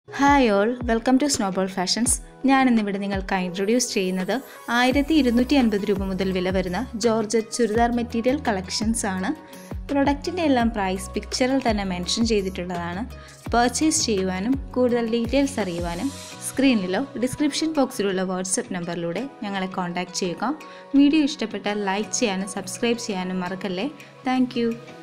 Hi all, welcome to Snowball Fashions. ഞാൻ ഇന്നിവിടെ നിങ്ങൾക്ക് ഇൻട്രൊഡ്യൂസ് ചെയ്യുന്നത് 1250 രൂപ മുതൽ വില വരുന്ന ജോർജറ്റ് ചുരിദാർ മെറ്റീരിയൽ കളക്ഷൻസ് ആണ്. പ്രൊഡക്റ്റിൻ്റെ എല്ലാം പ്രൈസ് പിക്ചറിൽ തന്നെ മെൻഷൻ ചെയ്തിട്ടുള്ളതാണ്. പർച്ചേസ് ചെയ്യുവാനും കൂടുതൽ ഡീറ്റെയിൽസ് അറിയുവാനും സ്ക്രീനിലോ ഡിസ്ക്രിപ്ഷൻ ബോക്സിലുള്ള വാട്സപ്പ് നമ്പറിലൂടെ ഞങ്ങളെ കോൺടാക്റ്റ് ചെയ്യുക. വീഡിയോ ഇഷ്ടപ്പെട്ടാൽ ലൈക്ക് ചെയ്യാനും സബ്സ്ക്രൈബ് ചെയ്യാനും മറക്കല്ലേ. താങ്ക്